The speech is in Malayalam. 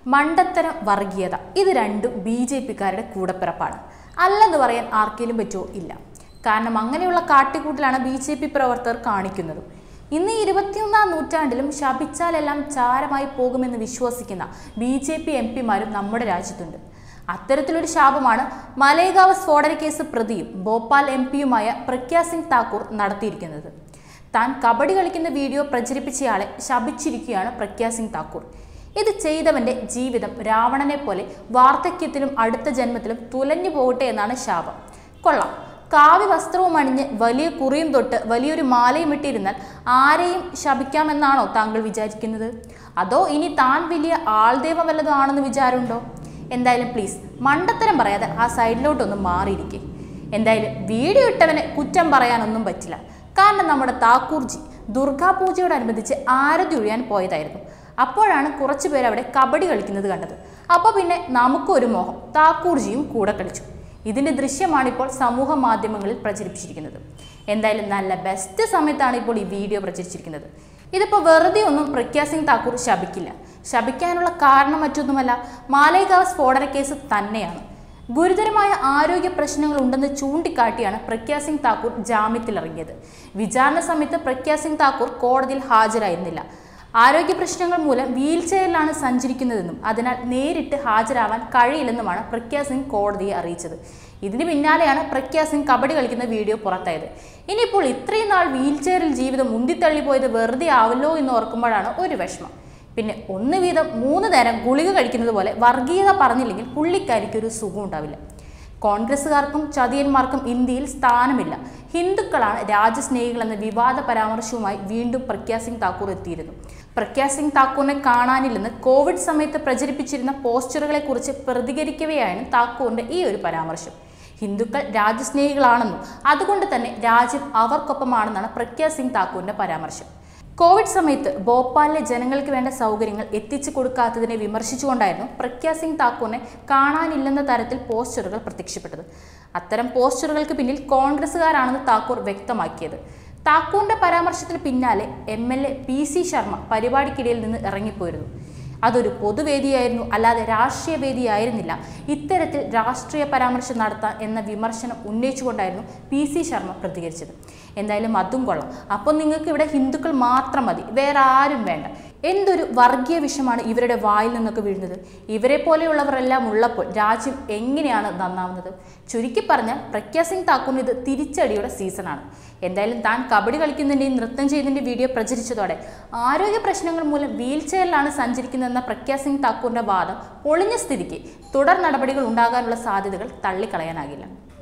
മണ്ടത്തരം വർഗീയത ഇത് രണ്ടും ബി.ജെ.പിക്കാരുടെ കൂടപ്പിറപ്പാണ്. അല്ലെന്ന് പറയാൻ ആർക്കെങ്കിലും പറ്റുമോ? ഇല്ല. കാരണം അങ്ങനെയുള്ള കാട്ടിക്കൂട്ടിലാണ് ബി.ജെ.പി പ്രവർത്തകർ കാണിക്കുന്നത്. ഇന്ന് 21ാം നൂറ്റാണ്ടിലും ശപിച്ചാലെല്ലാം ചാരമായി പോകുമെന്ന് വിശ്വസിക്കുന്ന ബി.ജെ.പി എം.പിമാരും നമ്മുടെ രാജ്യത്തുണ്ട്. അത്തരത്തിലൊരു ശാപമാണ് മലേഗാവ് സ്ഫോടന കേസ് പ്രതിയും ഭോപ്പാൽ എം.പിയുമായ പ്രഗ്യാ സിംഗ് താക്കൂർ നടത്തിയിരിക്കുന്നത്. താൻ കബഡി കളിക്കുന്ന വീഡിയോ പ്രചരിപ്പിച്ചയാളെ ശപിച്ചിരിക്കുകയാണ് പ്രഗ്യാ സിംഗ് താക്കൂർ. ഇത് ചെയ്തവന്റെ ജീവിതം രാവണനെ പോലെ വാർദ്ധക്യത്തിലും അടുത്ത ജന്മത്തിലും തുലഞ്ഞു പോകട്ടെ എന്നാണ് ശാപം. കൊള്ളാം. കാവ്യ വസ്ത്രവും അണിഞ്ഞ് വലിയ കുറിയും തൊട്ട് വലിയൊരു മാലയും ഇട്ടിരുന്നാൽ ആരെയും ശപിക്കാമെന്നാണോ താങ്കൾ വിചാരിക്കുന്നത്? അതോ ഇനി താൻ വലിയ ആൾദൈവം വല്ലതും ആണെന്ന് വിചാരമുണ്ടോ? എന്തായാലും പ്ലീസ് മണ്ടത്തരം പറയാതെ ആ സൈഡിലോട്ടൊന്നും മാറിയിരിക്കേ. എന്തായാലും വീഡിയോ ഇട്ടവനെ കുറ്റം പറയാനൊന്നും പറ്റില്ല. കാരണം നമ്മുടെ താക്കൂർജി ദുർഗാപൂജയോടനുബന്ധിച്ച് ആരതി ഒഴിയാൻ പോയതായിരുന്നു. അപ്പോഴാണ് കുറച്ചു പേർ അവിടെ കബഡി കളിക്കുന്നത് കണ്ടത്. അപ്പോൾ പിന്നെ നമുക്കൊരു മോഹം, താക്കൂർജിയും കൂടെ കളിച്ചു. ഇതിൻ്റെ ദൃശ്യമാണിപ്പോൾ സമൂഹ മാധ്യമങ്ങളിൽ പ്രചരിപ്പിച്ചിരിക്കുന്നത്. എന്തായാലും നല്ല ബെസ്റ്റ് സമയത്താണ് ഇപ്പോൾ ഈ വീഡിയോ പ്രചരിച്ചിരിക്കുന്നത്. ഇതിപ്പോൾ വെറുതെ ഒന്നും പ്രഗ്യാ സിംഗ് താക്കൂർ ശപിക്കില്ല. ശപിക്കാനുള്ള കാരണം മറ്റൊന്നുമല്ല, മാലേഗാവ് സ്ഫോടന കേസ് തന്നെയാണ്. ഗുരുതരമായ ആരോഗ്യ പ്രശ്നങ്ങൾ ഉണ്ടെന്ന് ചൂണ്ടിക്കാട്ടിയാണ് പ്രഗ്യാ സിംഗ് താക്കൂർ ജാമ്യത്തിലിറങ്ങിയത്. വിചാരണ സമയത്ത് പ്രഗ്യാ സിംഗ് താക്കൂർ കോടതിയിൽ ഹാജരായിരുന്നില്ല. ആരോഗ്യ പ്രശ്നങ്ങൾ മൂലം വീൽ ചെയറിലാണ് സഞ്ചരിക്കുന്നതെന്നും അതിനാൽ നേരിട്ട് ഹാജരാവാൻ കഴിയില്ലെന്നുമാണ് പ്രഗ്യാ സിംഗ് കോടതിയെ അറിയിച്ചത്. ഇതിന് പിന്നാലെയാണ് പ്രഗ്യാ സിംഗ് കബഡി കളിക്കുന്ന വീഡിയോ പുറത്തായത്. ഇനിയിപ്പോൾ ഇത്രയും നാൾ വീൽ ചെയറിൽ ജീവിതം ഉന്തിത്തള്ളിപ്പോയത് വെറുതെ ആവല്ലോ എന്ന് ഓർക്കുമ്പോഴാണ് ഒരു വിഷമം. പിന്നെ ഒന്ന് വീതം 3 നേരം ഗുളിക കഴിക്കുന്നത് പോലെ വർഗീയത പറഞ്ഞില്ലെങ്കിൽ പുള്ളിക്കാരിക്കൊരു സുഖം ഉണ്ടാവില്ല. കോൺഗ്രസ്സുകാർക്കും ചതിയന്മാർക്കും ഇന്ത്യയിൽ സ്ഥാനമില്ല. ഹിന്ദുക്കളാണ് രാജ്യസ്നേഹികൾ എന്ന വിവാദ പരാമർശവുമായി വീണ്ടും പ്രഗ്യാ സിംഗ് താക്കൂർ എത്തിയിരുന്നു. പ്രഗ്യാ സിംഗ് താക്കൂറിനെ കാണാനില്ലെന്ന് കോവിഡ് സമയത്ത് പ്രചരിപ്പിച്ചിരുന്ന പോസ്റ്ററുകളെ കുറിച്ച് പ്രതികരിക്കവെയാണ് താക്കൂറിന്റെ ഈ ഒരു പരാമർശം. ഹിന്ദുക്കൾ രാജ്യസ്നേഹികളാണെന്നും അതുകൊണ്ട് തന്നെ രാജ്യം അവർക്കൊപ്പമാണെന്നാണ് പ്രഗ്യാ സിംഗ് താക്കൂറിന്റെ പരാമർശം. കോവിഡ് സമയത്ത് ഭോപ്പാലിലെ ജനങ്ങൾക്ക് വേണ്ട സൗകര്യങ്ങൾ എത്തിച്ചു കൊടുക്കാത്തതിനെ വിമർശിച്ചുകൊണ്ടായിരുന്നു പ്രഗ്യാ സിംഗ് താക്കൂറിനെ കാണാനില്ലെന്ന തരത്തിൽ പോസ്റ്ററുകൾ പ്രത്യക്ഷപ്പെട്ടത്. അത്തരം പോസ്റ്ററുകൾക്ക് പിന്നിൽ കോൺഗ്രസ്സുകാരാണെന്ന് താക്കൂർ വ്യക്തമാക്കിയത്. താക്കൂറിന്റെ പരാമർശത്തിന് പിന്നാലെ MLA PC ശർമ്മ പരിപാടിക്കിടയിൽ നിന്ന് ഇറങ്ങിപ്പോയിരുന്നു. അതൊരു പൊതുവേദിയായിരുന്നു, അല്ലാതെ രാഷ്ട്രീയ വേദിയായിരുന്നില്ല. ഇത്തരത്തിൽ രാഷ്ട്രീയ പരാമർശം നടത്താൻ എന്ന വിമർശനം ഉന്നയിച്ചുകൊണ്ടായിരുന്നു PC ശർമ്മ പ്രതികരിച്ചത്. എന്തായാലും അതും കൊള്ളാം. അപ്പോൾ നിങ്ങൾക്ക് ഇവിടെ ഹിന്ദുക്കൾ മാത്രം മതി, വേറെ ആരും വേണ്ട. എന്തൊരു വർഗീയ വിഷമാണ് ഇവരുടെ വായിൽ നിന്നൊക്കെ വീഴുന്നത്. ഇവരെ പോലെയുള്ളവരെല്ലാം ഉള്ളപ്പോൾ രാജ്യം എങ്ങനെയാണ് നന്നാവുന്നത്? ചുരുക്കി പറഞ്ഞാൽ പ്രഗ്യാ സിംഗ് താക്കൂറിന് ഇത് തിരിച്ചടിയുടെ സീസണാണ്. എന്തായാലും താൻ കബഡി കളിക്കുന്നതിൻ്റെയും നൃത്തം ചെയ്തതിൻ്റെ വീഡിയോ പ്രചരിച്ചതോടെ ആരോഗ്യ പ്രശ്നങ്ങൾ മൂലം വീൽ ചെയറിലാണ് സഞ്ചരിക്കുന്നതെന്ന പ്രഗ്യാ സിംഗ് താക്കൂറിന്റെ വാദം പൊളിഞ്ഞ സ്ഥിതിക്ക് തുടർ നടപടികൾ ഉണ്ടാകാനുള്ള സാധ്യതകൾ തള്ളിക്കളയാനാകില്ല.